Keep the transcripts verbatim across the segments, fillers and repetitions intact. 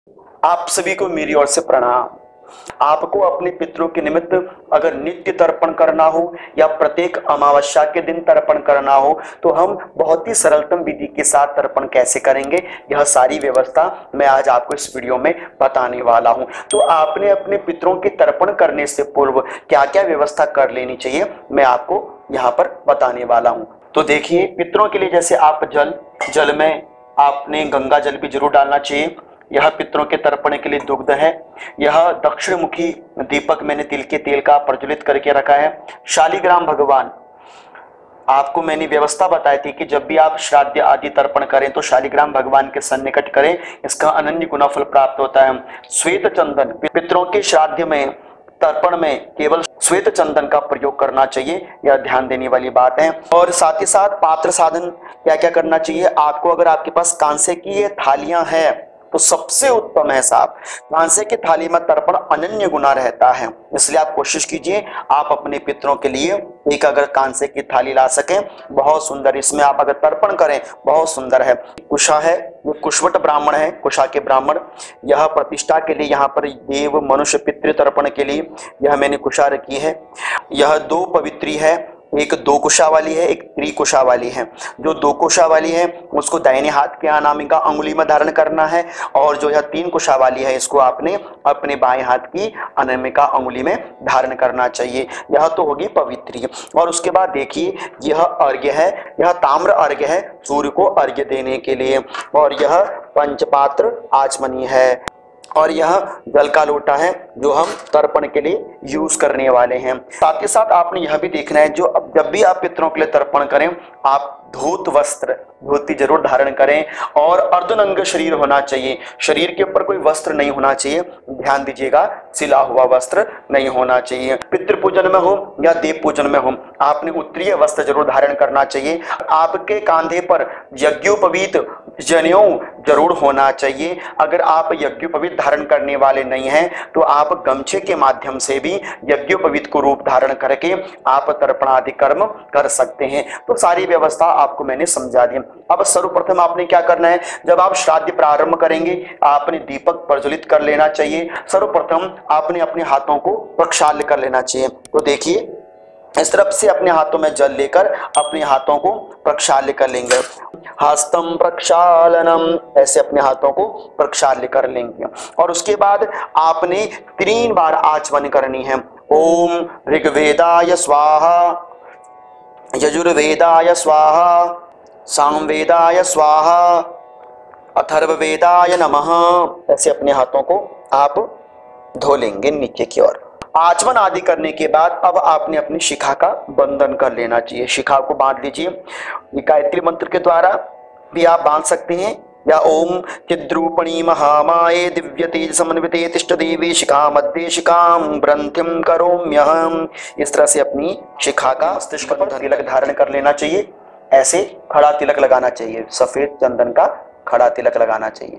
आप सभी को मेरी ओर से प्रणाम। आपको अपने पितरों के निमित्त अगर नित्य तर्पण करना हो या प्रत्येक अमावस्या के दिन तर्पण करना हो तो हम बहुत ही सरलतम विधि के साथ तर्पण कैसे करेंगे, यह सारी व्यवस्था मैं आज आपको इस वीडियो में बताने वाला हूं। तो आपने अपने पितरों के तर्पण करने से पूर्व क्या क्या व्यवस्था कर लेनी चाहिए, मैं आपको यहाँ पर बताने वाला हूँ। तो देखिए, पितरों के लिए जैसे आप जल जल में आपने गंगा जल भी जरूर डालना चाहिए। यह पितरों के तर्पण के लिए दुग्ध है। यह दक्षिण मुखी दीपक मैंने तिल के तेल का प्रज्वलित करके रखा है। शालिग्राम भगवान, आपको मैंने व्यवस्था बताई थी कि जब भी आप श्राद्ध आदि तर्पण करें तो शालिग्राम भगवान के सन्निकट करें, इसका अनन्य गुणफल प्राप्त होता है। श्वेत चंदन, पितरों के श्राद्ध में तर्पण में केवल श्वेत चंदन का प्रयोग करना चाहिए, यह ध्यान देने वाली बात है। और साथ ही साथ पात्र साधन क्या क्या करना चाहिए आपको, अगर आपके पास कांसे की ये थालियां हैं तो सबसे उत्तम है साहब। कांसे की थाली में तर्पण अनन्य गुना रहता है, इसलिए आप कोशिश कीजिए आप अपने पितरों के लिए एक अगर कांसे की थाली ला सकें, बहुत सुंदर, इसमें आप अगर तर्पण करें बहुत सुंदर है। कुशा है, वो कुशवट ब्राह्मण है, कुशा के ब्राह्मण, यह प्रतिष्ठा के लिए यहाँ पर देव मनुष्य पितृ तर्पण के लिए यह मैंने कुशा रखी है। यह दो पवित्री है, एक दो कुशा वाली है, एक त्रिकुशा वाली है। जो दो कुशा वाली है उसको दाहिने हाथ के अनामिका अंगुली में धारण करना है, और जो यह तीन कुशा वाली है इसको आपने अपने बाएं हाथ की अनामिका अंगुली में धारण करना चाहिए। यह तो होगी पवित्री। और उसके बाद देखिए, यह अर्घ्य है, यह ताम्र अर्घ्य है सूर्य को अर्घ्य देने के लिए, और यह पंचपात्र आचमनी है, और यह जल का लोटा है जो हम तर्पण के लिए यूज करने वाले हैं। साथ ही साथ आपने यह भी देखना है, जो अब जब भी आप पितरों के लिए तर्पण करें आप धोत वस्त्र, धोती जरूर धारण करें, और अर्धनंग शरीर होना चाहिए, शरीर के ऊपर कोई वस्त्र नहीं होना चाहिए, ध्यान दीजिएगा, सिला हुआ वस्त्र नहीं होना चाहिए। पितृ पूजन में हो या देव पूजन में हो आपने उत्तरीय वस्त्र जरूर धारण करना चाहिए। आपके कांधे पर यज्ञोपवीत जनेऊ जरूर होना चाहिए। अगर आप यज्ञोपवीत धारण करने वाले नहीं हैं तो आप गमछे के माध्यम से भी यज्ञोपवीत को रूप धारण करके आप तर्पणादि कर्म कर सकते हैं। तो सारी व्यवस्था आपको मैंने समझा दी। अब सर्वप्रथम आपने क्या करना है, जब आप श्राद्ध प्रारंभ करेंगे आपने दीपक प्रज्वलित कर लेना चाहिए। सर्वप्रथम आपने अपने हाथों को प्रक्षाल्य कर लेना चाहिए। तो देखिए, इस तरफ से अपने हाथों में जल लेकर अपने हाथों को प्रक्षाल्य कर लेंगे। हस्तम प्रक्षालनम, ऐसे अपने हाथों को प्रक्षाल्य कर लेंगे। और उसके बाद आपने तीन बार आचमन करनी है। ओम ऋग्वेदाय स्वाहा, यजुर्वेदाय स्वाहा, सामवेदाय स्वाहा, अथर्ववेदाय नमः, ऐसे अपने हाथों को आप धो लेंगे नीचे की ओर। आचमन आदि करने के बाद अब आपने अपनी शिखा का बंधन कर लेना चाहिए। शिखा को बांध लीजिए, गायत्री मंत्र के द्वारा भी आप बांध सकते हैं, या ओम चिद्रूपणी महामाये दिव्य तेज समन्विते तिष्ठ देवी शिखा मध्य शिखाम ग्रंथिम करोम्यहम, इस तरह से अपनी शिखा का मस्तिष्क पर तिलक धारण कर लेना चाहिए। ऐसे खड़ा तिलक लगाना चाहिए, सफेद चंदन का खड़ा तिलक लगाना चाहिए,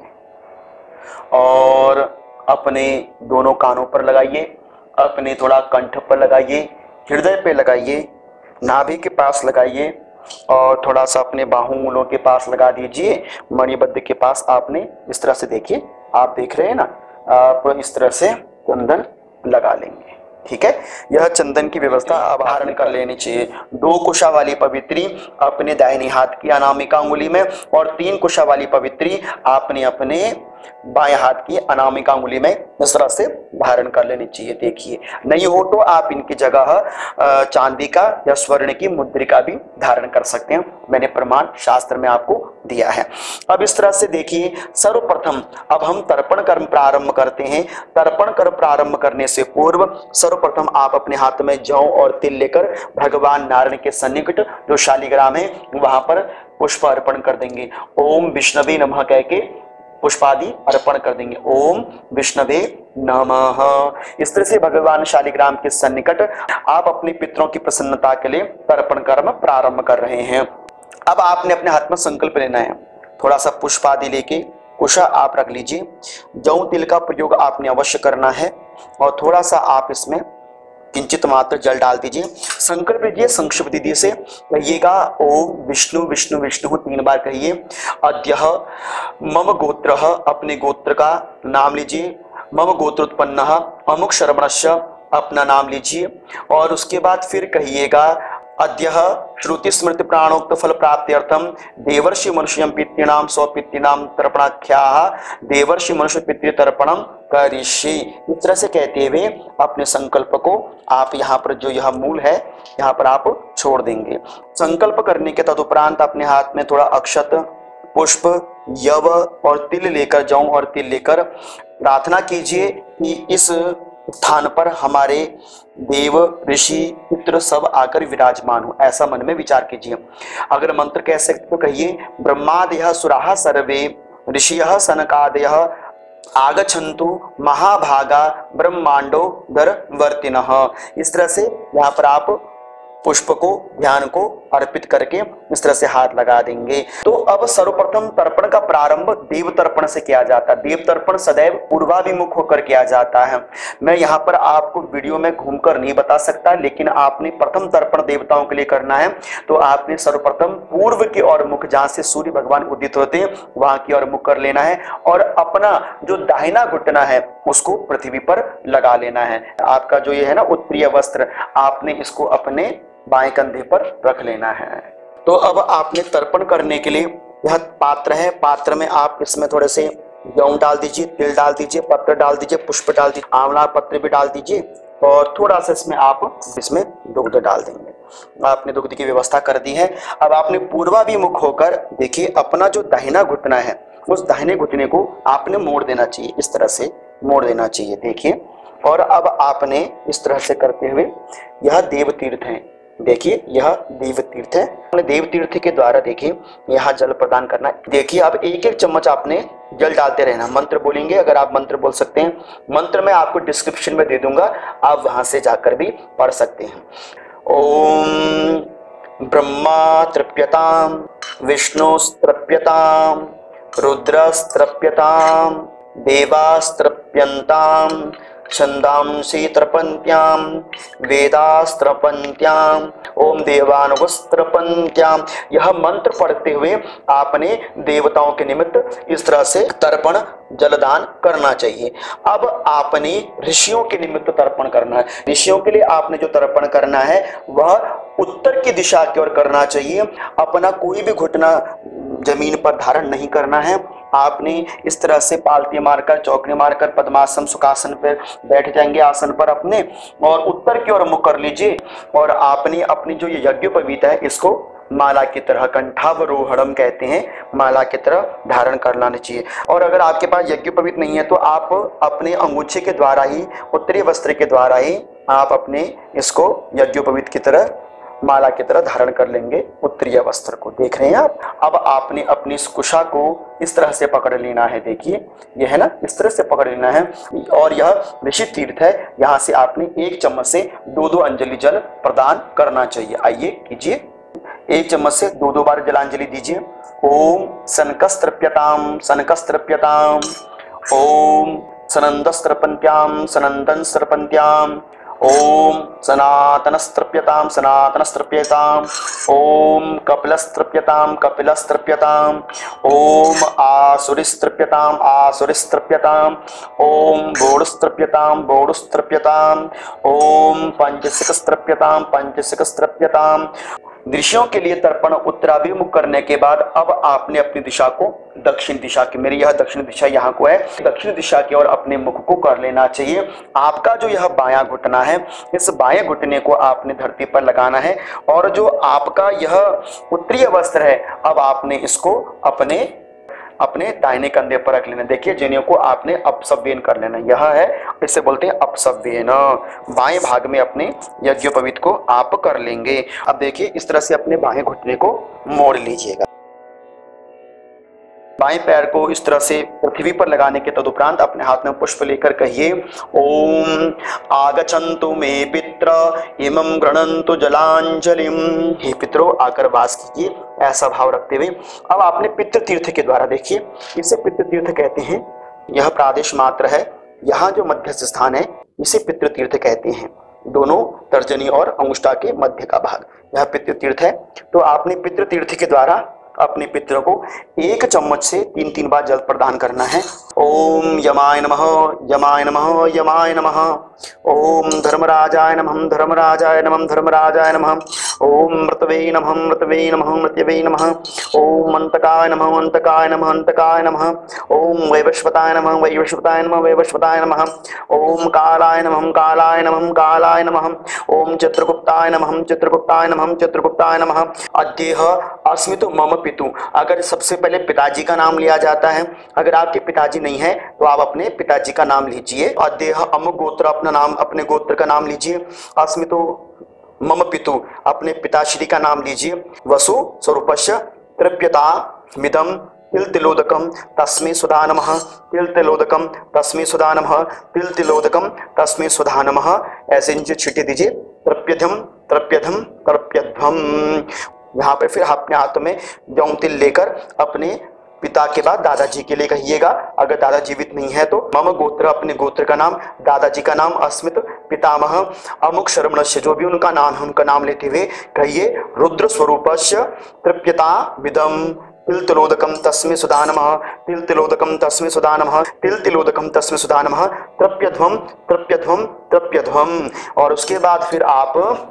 और अपने दोनों कानों पर लगाइए, अपने थोड़ा कंठ पर लगाइए, हृदय पे लगाइए, नाभि के पास लगाइए, और थोड़ा सा अपने बाहुमूलों के पास लगा दीजिए। मणिबद्ध के पास आपने इस तरह से, देखिए आप देख रहे हैं ना, आप इस तरह से चंदन लगा लेंगे। ठीक है, यह चंदन की व्यवस्था अब धारण कर लेनी चाहिए। दो कुशा वाली पवित्री अपने दाहिने हाथ की अनामिका अंगुली में, और तीन कुशा वाली पवित्री आपने अपने बाएं हाथ की अनामिका अंगुली में इस तरह से धारण कर लेनी चाहिए। देखिए, नहीं हो तो आप इनकी जगह चांदी का या स्वर्ण की मुद्रिका भी धारण कर सकते हैं, मैंने प्रमाण शास्त्र में आपको दिया है। अब इस तरह से देखिए, सर्वप्रथम अब हम तर्पण कर्म प्रारंभ करते हैं। तर्पण कर्म प्रारंभ करने से पूर्व सर्वप्रथम आप अपने हाथ में जौ और तिल लेकर भगवान नारायण के सन्निकट जो शालिग्राम है वहां पर पुष्प अर्पण कर देंगे। ओम विष्णवे नमः कह के पुष्पादि अर्पण कर देंगे। ओम विष्णवे नमः। इस तरह से भगवान शालिग्राम के सन्निकट आप अपने पितरों की प्रसन्नता के लिए तर्पण कर्म प्रारंभ कर रहे हैं। अब आपने अपने हाथ में संकल्प लेना है, थोड़ा सा पुष्पादि लेके कुशा आप रख लीजिए। जौ तिल का प्रयोग आपने अवश्य करना है, और थोड़ा सा आप इसमें किंचित मात्र जल डाल दीजिए। संकल्प लीजिए संक्षिप्त विधि से कहिएगा, ओम विष्णु विष्णु विष्णु तीन बार कहिए। अद्यः मम गोत्र, अपने गोत्र का नाम लीजिए। मम गोत्र उत्पन्न अमुक श्रवणस्य, अपना नाम लीजिए। और उसके बाद फिर कहिएगा, अद्यः श्रुति स्मृति प्राणोक्त फल प्राप्त्यर्थम देवर्षि मनुष्यम पितॄणाम स्वपितॄणाम तर्पणाख्याः देवर्षि मनुष्य पितृ तर्पणम करिष्ये। इस तरह से कहते हुए अपने संकल्प को आप यहाँ पर जो यह मूल है यहाँ पर आप छोड़ देंगे। संकल्प करने के तदुपरांत अपने हाथ में थोड़ा अक्षत, पुष्प, यव और तिल लेकर जाऊं और तिल लेकर प्रार्थना कीजिए कि इस स्थान पर हमारे देव ऋषि पुत्र सब आकर विराजमान हो, ऐसा मन में विचार कीजिए। अगर मंत्र कह सकते तो कहिए, ब्रह्मादयः सुराः सर्वे ऋषयः सनकादयः आगच्छन्तु महाभागा ब्रह्मांडो दरवर्तिनः। इस तरह से यहाँ पर आप पुष्प को ध्यान को अर्पित करके इस तरह से हाथ लगा देंगे। तो अब सर्वप्रथम तर्पण का प्रारंभ देव तर्पण से किया जाता है। देव तर्पण सदैव पूर्वाभिमुख होकर किया जाता है। मैं यहाँ पर आपको वीडियो में घूमकर नहीं बता सकता, लेकिन आपने प्रथम तर्पण देवताओं के लिए करना है तो आपने सर्वप्रथम पूर्व की ओर मुख, जहाँ से सूर्य भगवान उदित होते हैं वहां की ओर मुख कर लेना है और अपना जो दाहिना घुटना है उसको पृथ्वी पर लगा लेना है। आपका जो ये है ना उत्तरीय वस्त्र, आपने इसको अपने बाएं कंधे पर रख लेना है। तो अब आपने तर्पण करने के लिए यह पात्र है, पात्र में आप इसमें थोड़े से गेहूं डाल दीजिए, तिल डाल दीजिए, पत्र डाल दीजिए, पुष्प डाल दीजिए, आंवला पत्र भी डाल दीजिए और थोड़ा सा इसमें आप इसमें दुग्ध डाल देंगे। आपने दुग्ध की व्यवस्था कर दी है। अब आपने पूर्वाभिमुख होकर देखिए अपना जो दाहिना घुटना है उस दाहिने घुटने को आपने मोड़ देना चाहिए, इस तरह से मोड़ देना चाहिए। देखिए, और अब आपने इस तरह से करते हुए, यह देव तीर्थ है, देखिए यह देव तीर्थ है। देव तीर्थ के द्वारा देखिए यहाँ जल प्रदान करना है। देखिए अब एक एक चम्मच आपने जल डालते रहना। मंत्र बोलेंगे, अगर आप मंत्र बोल सकते हैं, मंत्र मैं आपको डिस्क्रिप्शन में दे दूंगा, आप वहां से जाकर भी पढ़ सकते हैं। ओम ब्रह्मा तृप्यताम, विष्णुस्तृप्यताम, रुद्रस्तृप्यताम, देवास्तृप्यन्ताम, छंदांसि तृपन्त्याम, वेदास्त्रपन्त्याम, ओम देवानुगस्त्रपन्त्याम। यह मंत्र पढ़ते हुए आपने देवताओं के निमित्त इस तरह से तर्पण जलदान करना चाहिए। अब आपने ऋषियों के निमित्त तर्पण करना है। ऋषियों के लिए आपने जो तर्पण करना है वह उत्तर की दिशा की ओर करना चाहिए। अपना कोई भी घुटना जमीन पर धारण नहीं करना है। आपने इस तरह से पालती मारकर, चौकड़ी मारकर पद्मासन सुखासन पर बैठ जाएंगे आसन पर अपने, और उत्तर की ओर मुख कर लीजिए। और आपने अपनी जो ये यज्ञोपवीत है इसको माला की तरह, कंठावरोहणम कहते हैं, माला की तरह धारण कर लाना चाहिए। और अगर आपके पास यज्ञोपवीत नहीं है तो आप अपने अंगूछे के द्वारा ही, उत्तरी वस्त्र के द्वारा ही आप अपने इसको यज्ञोपवीत की तरह, माला की तरह धारण कर लेंगे उत्तरीय वस्त्र को। देख रहे हैं आप। अब आपने अपनी इस कुशा को इस तरह से पकड़ लेना है। देखिए यह है ना, इस तरह से पकड़ लेना है। और यह ऋषि तीर्थ है, यहाँ से आपने एक चम्मच से दो दो अंजलि जल प्रदान करना चाहिए। आइए कीजिए, एक चम्मच से दो दो बार जलांजलि दीजिए। ओम सनकस्त्रप्यताम सनकस्त्रप्यताम, ओम सनंदस्त्रपन्त्याम सनंदनस्त्रपन्त्याम, ओम सनातनस्त्रप्यताम सनातनस्त्रप्यताम, ओम कपिलस्त्रप्यताम कपिलस्त्रप्यताम, ओम आसुरिस्त्रप्यताम आसुरिस्त्रप्यताम, ओम बोडुस्त्रप्यताम बोडुस्त्रप्यताम, ओम पंचसिकस्त्रप्यताम पंचसिकस्त्रप्यताम। ऋषियों के लिए तर्पण उत्तराभिमुख करने के बाद अब आपने अपनी दिशा को दक्षिण दिशा की, मेरी यह दक्षिण दिशा यहाँ को है, दक्षिण दिशा की ओर अपने मुख को कर लेना चाहिए। आपका जो यह बायां घुटना है, इस बाएं घुटने को आपने धरती पर लगाना है। और जो आपका यह उत्तरीय वस्त्र है, अब आपने इसको अपने अपने दाहिने कंधे पर रख लेना। देखिए जनेऊ को आपने अपसव्यन कर लेना। यह है, इसे बोलते हैं अपसव्यन। बाएं भाग में अपने यज्ञोपवीत को आप कर लेंगे। अब देखिए इस तरह से अपने बाएं घुटने को मोड़ लीजिएगा। बाएं पैर को इस तरह से पृथ्वी पर लगाने के तदुपरांत अपने हाथ में पुष्प लेकर कहिए, ओम आगच्छन्तु मे पित्र इमं गृह्णन्तु जलांजलिम। हे पितरों आकर वास कीजिए, ऐसा भाव रखते हुए अब आपने पितृ तीर्थ के द्वारा, देखिए इसे पितृ तीर्थ कहते हैं। यह प्रादेश मात्र है, यहाँ जो मध्यस्थ स्थान है इसे पितृ तीर्थ कहते हैं। दोनों तर्जनी और अंगुष्ठा के मध्य का भाग, यह पितृ तीर्थ है। तो आपने पितृ तीर्थ के द्वारा अपने पितरों को एक चम्मच से तीन तीन बार जल प्रदान करना है। ओम यमाय नमः, यमाय नमः, यमाय नमः। ओम धर्मराजाय नमः, धर्मराजाय नमः, धर्मराजाय नमः। ओम मृतवे नमः, मृतवे नमः, मृत्यवे नमः। ओम अंतकाय नमः, अंतकाय नमः, अंतकाय नमः। ओम वैवस्वताय नमः, वैवस्वताय नमः, वैवस्वताय नमः। ओम कालाय नमः, कालाय नमः, कालाय नमः। ओम चित्रगुप्ताय नमः, चित्रगुप्ताय नमः, चित्रगुप्ताय नमः। अद्यः अस्मितु मम पितु, अगर सबसे पहले पिताजी का नाम लिया जाता है। अगर आपके पिताजी नहीं है तो आप अपने पिताजी का नाम लीजिए। अद्यः अमुक गोत्र, अपना नाम, अपने गोत्र का नाम लीजिए। अस्मितु मम पितु, अपने पिताश्री का नाम लीजिए। वसु स्वरूपस्य तृप्यता मिदम तिलतिलोदकम तस्मै सुधा नमः, तिलतिलोदकम तस्मै सुधा नमः, तिलतिलोदकम तस्मै सुधा नमः। ऐसे नीचे छींटे दीजिए। तृप्यधम तृप्यधम तृप्यध्वम। यहाँ पे फिर अपने हाथों में जौ तिल लेकर अपने पिता के बाद दादाजी के लिए कहिएगा। अगर दादा जीवित नहीं है तो मम गोत्र, अपने गोत्र का नाम, दादाजी का नाम, अस्मित पितामह अमुक शर्मणस्य, जो भी उनका नाम है उनका नाम लेते हुए कहिए। रुद्र स्वरूपस्य तृप्यता विदम तिलतिलोदकम तस्मै सुधा नमः, तिलतिलोदकम तस्मै सुधा नमः, तिलतिलोदकम तस्मै सुधा नमः। तृप्यध्वम तृप्यध्वम तृप्यध्वम। और उसके बाद फिर आप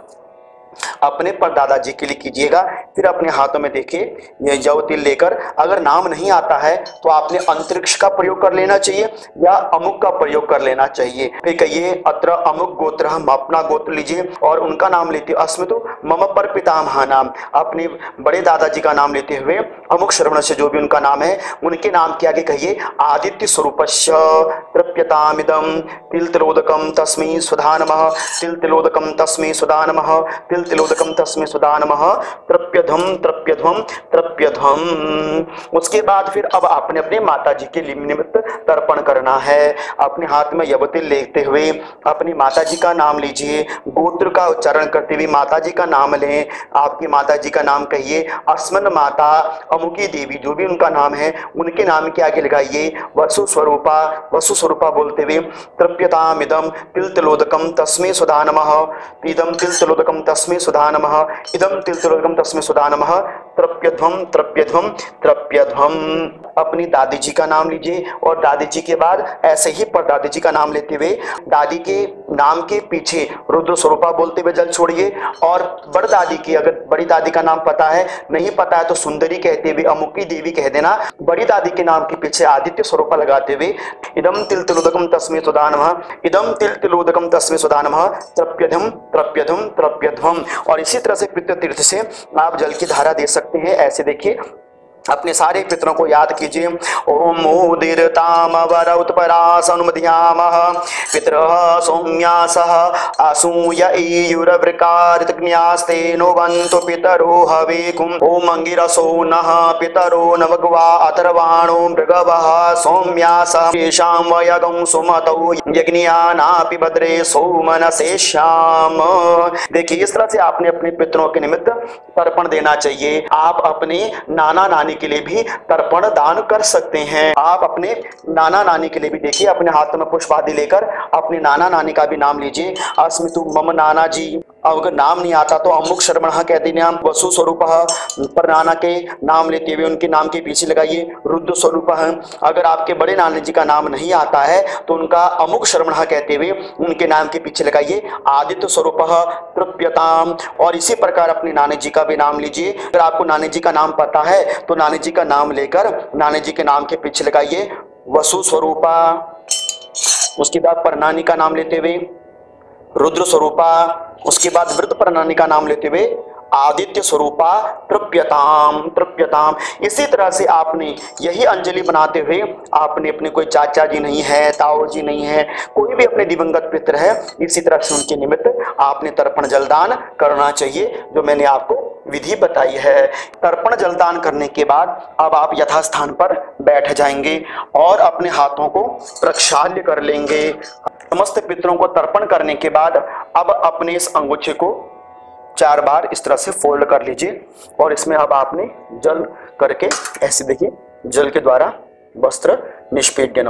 अपने पर दादाजी के लिए कीजिएगा। फिर अपने हाथों में देखिए ये जौ तिल लेकर, अगर नाम नहीं आता है तो आपने अंतरिक्ष का प्रयोग कर लेना चाहिए या अमुक का प्रयोग कर लेना चाहिए। फिर कहिए अत्र अमुक गोत्र, हम अपना गोत्र लीजिए और उनका नाम लेते अस्मितु मम पर पितामह नाम, अपने बड़े दादाजी का नाम लेते हुए अमुक श्रवण से जो भी उनका नाम है उनके नाम के आगे कहिए आदित्य स्वरूपस्य तृप्यतामिदं तिलतिलोदकम तस्मै सुधा नमः, तिलतिलोदकम तस्मै सुधा नमः, तिलतिलोदकम तस्मै सुधा नमः। तृप्यध्वम तृप्यध्वम तृप्यध्वम। उसके बाद फिर अब आपने अपने माता जी के निमित्त तर्पण करना है। अपने हाथ में यवतिल लेते हुए अपनी माता जी का नाम लीजिए। गोत्र का उच्चारण करते हुए माता जी का नाम लें। आपकी माता जी का नाम कहिए अस्मन माता अमुकी देवी, जो भी उनका नाम है उनके नाम के आगे लगाइए वसु स्वरूपा, वसु स्वरूपा बोलते हुए तृप्यतामिदं तिलतिलोदकम तस्मै सुधा नमः, इदं तिलतिलोदकम तस्मै सुधा नमः, इदं तिलतिलोदकम तस्मै सुधा नमः। तृप्यध्वम तृप्यध्वम तृप्यध्वम। अपनी दादी जी का नाम लीजिए और दादी जी के बाद ऐसे ही पर दादी जी का नाम लेते हुए दादी के नाम के पीछे रुद्र स्वरूपा बोलते हुए जल छोड़िए। और बड़ दादी की, अगर बड़ी दादी का नाम पता है, नहीं पता है तो सुंदरी कहते हुए अमुकी देवी कह देना। बड़ी दादी के नाम के पीछे आदित्य स्वरूपा लगाते हुए इदं तिलतिलोदकम तस्मै सुधा नमः, इदं तिलतिलोदकम तस्मै सुधा नमः। तृप्यध्वम तृप्यध्वम तृप्यध्वम। और इसी तरह से पितृ तीर्थ से आप जल की धारा दे सकते हैं। ऐसे देखिए अपने सारे पितरों को याद कीजिए। ओम उदीरताम वरउत्परासनुमध्यामः पितरः सौम्यासः असूय ईयुरवृकारितज्ञास्ते नो पितरो हवेकुम। ओम अंगिरसो नः पितरो नवग्वा अथर्वाणो मृगवः सौम्यासः येषां वयगं सुमतौ यज्ञियानापि भद्रे सोमनसेष्याम। देखिए इस तरह से आपने अपने पितरों के निमित्त तर्पण देना चाहिए। आप अपने नाना नानी के लिए भी तर्पण दान कर सकते हैं। आप अपने नाना नानी के लिए भी देखिए अपने हाथ में पुष्प आदि लेकर अपने नाना नानी का भी नाम लीजिए। अस्मितु मम नाना जी। अगर नाम नहीं आता तो अमुक शर्मणः कहते नाम, वसु स्वरूपः पर नाना के नाम लेते हुए उनके नाम के पीछे लगाइए रुद्र स्वरूपः। अगर आपके बड़े नाना जी का नाम नहीं आता है तो उनका अमुक शर्मणः कहते हुए उनके नाम के पीछे लगाइए आदित्य स्वरूपः तृप्यताम। और इसी प्रकार अपने नानी जी का भी नाम लीजिए। अगर आपको नानी जी का नाम पता है तो नानी जी का नाम लेकर नानी जी के नाम के पीछे लगाइए वसु स्वरूपा। उसके बाद परनानी का नाम लेते हुए रुद्र स्वरूपा। उसके बाद वृद्ध परनानी का नाम लेते हुए आदित्य स्वरूपा तृप्यताम तृप्यताम। इसी तरह से आपने यही अंजलि बनाते हुए आपने अपने कोई चाचा जी नहीं है, ताऊ जी नहीं है, कोई भी अपने दिवंगत पितर है, इसी तरह से उनके निमित्त आपने तर्पण जलदान करना चाहिए जो मैंने आपको विधि बताई है। तर्पण जलदान करने के बाद अब आप यथास्थान पर बैठ जाएंगे और अपने हाथों को प्रक्षाल्य कर लेंगे। समस्त पितरों को तर्पण करने के बाद अब अपने इस अंगूठे को चार बार इस तरह से फोल्ड कर लीजिए और इसमें अब आपने जल करके ऐसे देखिए जल के द्वारा वस्त्र निष्पेद्यनम,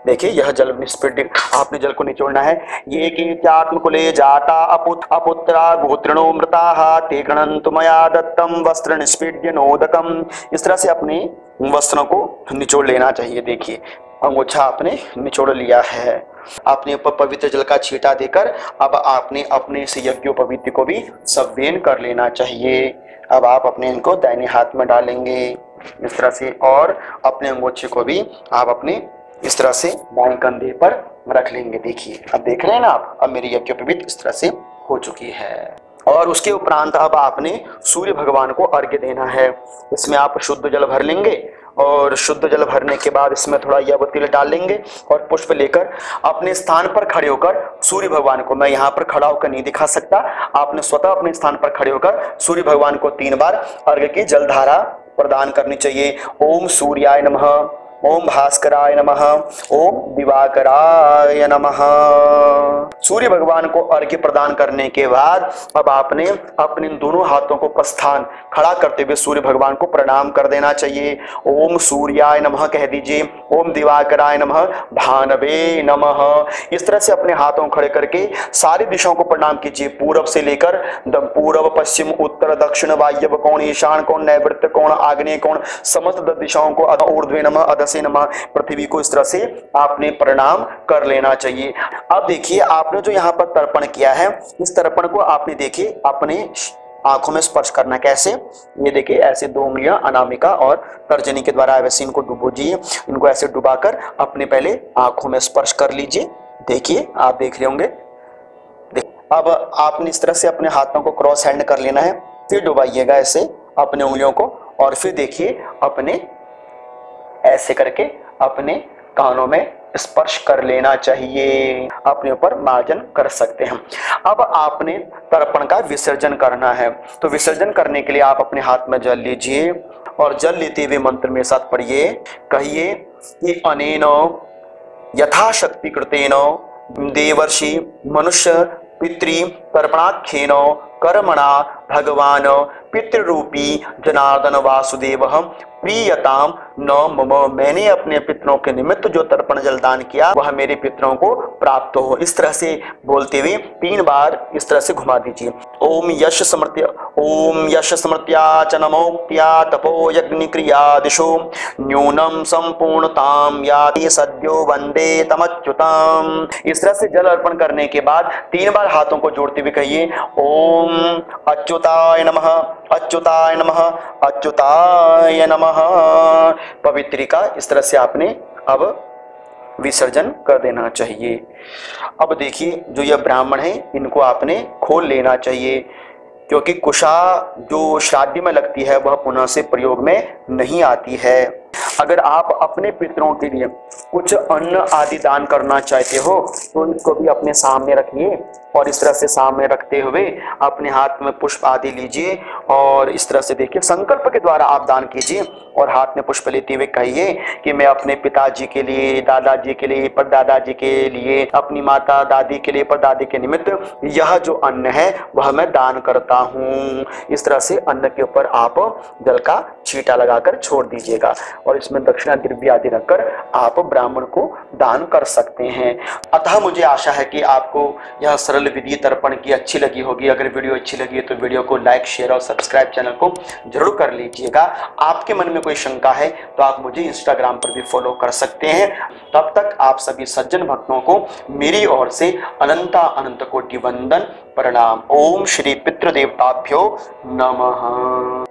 देखिए यह जल निष्पीड आपने जल को निचोड़ना है। ये कीत्यात्मकुले जाता अपुत अपुत्रा गोत्रिणो मृताः ते गणन्तु मया दत्तम वस्त्र निष्पीड्य नोदकम। इस तरह से अपने वस्त्रों को निचोड़ लेना चाहिए। देखिए अंगूछा आपने निचोड़ लिया है, आपने ऊपर पवित्र जल का छींटा देकर अब आपने अपने इस यज्ञोपवीत को भी संवेन कर लेना चाहिए। अब आप अपने इनको दाहिने हाथ में डालेंगे इस तरह से, और अपने अंगूछे को भी आप अपने इस तरह से दाएं कंधे पर रख लेंगे। देखिए अब देख रहे हैं ना आप, अब मेरी यज्ञोपवीत इस तरह से हो चुकी है। और उसके उपरांत अब आपने सूर्य भगवान को अर्घ्य देना है। इसमें आप शुद्ध जल भर लेंगे और शुद्ध जल भरने के बाद इसमें थोड़ा यव तिल डाल लेंगे और पुष्प लेकर अपने स्थान पर खड़े होकर सूर्य भगवान को, मैं यहाँ पर खड़ा होकर नहीं दिखा सकता, आपने स्वतः अपने स्थान पर खड़े होकर सूर्य भगवान को तीन बार अर्घ्य की जलधारा प्रदान करनी चाहिए। ओम सूर्याय नमः, ओम भास्कराय नमः, ओम दिवाकराय नमः। सूर्य भगवान को अर्घ्य प्रदान करने के बाद अब आपने अपने दोनों हाथों को प्रस्थान खड़ा करते हुए सूर्य भगवान को प्रणाम कर देना चाहिए। ओम सूर्याय नमः कह दीजिए, ओम दिवाकराय नमः, भानवे नमः। इस तरह से अपने हाथों खड़े करके सारी दिशाओं को प्रणाम कीजिए, पूर्व से लेकर पूर्व पश्चिम उत्तर दक्षिण वायव्य कोण ईशान कोण नैऋत्य कोण आग्नेय कोण समस्त दिशाओं को ऊर्ध्वे नमः अधसे नमः पृथ्वी को इस तरह से आपने प्रणाम कर लेना चाहिए। अब देखिए आपने जो यहाँ पर तर्पण किया है, इस तर्पण को आपने देखिए अपने आंखों में स्पर्श करना। कैसे? ये देखिए ऐसे दो उंगलियां अनामिका और तर्जनी के द्वारा वैसे इनको डुबोजिए, इनको ऐसे डुबाकर अपने पहले आंखों में स्पर्श कर लीजिए। देखिए आप देख रहे होंगे। अब आपने इस तरह से अपने हाथों को क्रॉस हैंड कर लेना है, फिर डुबाइएगा ऐसे अपने उंगलियों को, और फिर देखिए अपने ऐसे करके अपने कानों में स्पर्श कर लेना चाहिए। अपने ऊपर मार्जन कर सकते हैं। अब आपने तर्पण का विसर्जन करना है, तो विसर्जन करने के लिए आप अपने हाथ में जल लीजिए और जल लेते हुए मंत्र में साथ पढ़िए, कहिए कि अनेन यथाशक्ति कृतेन देवर्षि मनुष्य पितृ तर्पणाख्येन कर्मणा भगवान पितृरूपी जनार्दन वासुदेव प्रियताम न मम। मैंने अपने पितरों के निमित्त जो तर्पण जलदान किया वह मेरे पितरों को प्राप्त हो। इस तरह से बोलते हुए तीन बार इस तरह से घुमा दीजिए। ओम यश समृत्य ओम यश समृत्या च नमोक्त्या तपो यज्ञ क्रिया दिशो न्यूनम संपूर्णताम याति सद्यो वंदे तमच्युताम। इस तरह से जल अर्पण करने के बाद तीन बार हाथों को जोड़ते हुए कहिए ओम अच्युताय नमः, अच्युताय नमः, अच्युताय नमः। पवित्रिका इस तरह से आपने अब विसर्जन कर देना चाहिए। अब देखिए जो यह ब्राह्मण है इनको आपने खोल लेना चाहिए, क्योंकि कुशा जो श्राद्ध में लगती है वह पुनः से प्रयोग में नहीं आती है। अगर आप अपने पितरों के लिए कुछ अन्न आदि दान करना चाहते हो तो इसको भी अपने सामने रखिए और इस तरह से सामने रखते हुए अपने हाथ में पुष्प आदि लीजिए और इस तरह से देखिए संकल्प के द्वारा आप दान कीजिए और हाथ में पुष्प लेते हुए कहिए कि मैं अपने पिताजी के लिए, दादाजी के लिए, परदादाजी के लिए, अपनी माता दादी के लिए, परदादी के निमित्त यह जो अन्न है वह मैं दान करता हूँ। इस तरह से अन्न के ऊपर आप जल का छींटा लगाकर छोड़ दीजिएगा और इसमें दक्षिणा द्रव्य आदि रखकर आप ब्राह्मण को दान कर सकते हैं। अतः मुझे आशा है कि आपको यह सरल विधि तर्पण की अच्छी लगी होगी। अगर वीडियो अच्छी लगी है तो वीडियो को लाइक, शेयर और सब्सक्राइब चैनल को जरूर कर लीजिएगा। आपके मन में कोई शंका है तो आप मुझे इंस्टाग्राम पर भी फॉलो कर सकते हैं। तब तक आप सभी सज्जन भक्तों को मेरी ओर से अनंता अनंत कोटि वंदन प्रणाम। ओम श्री पितृदेवताभ्यो नमः।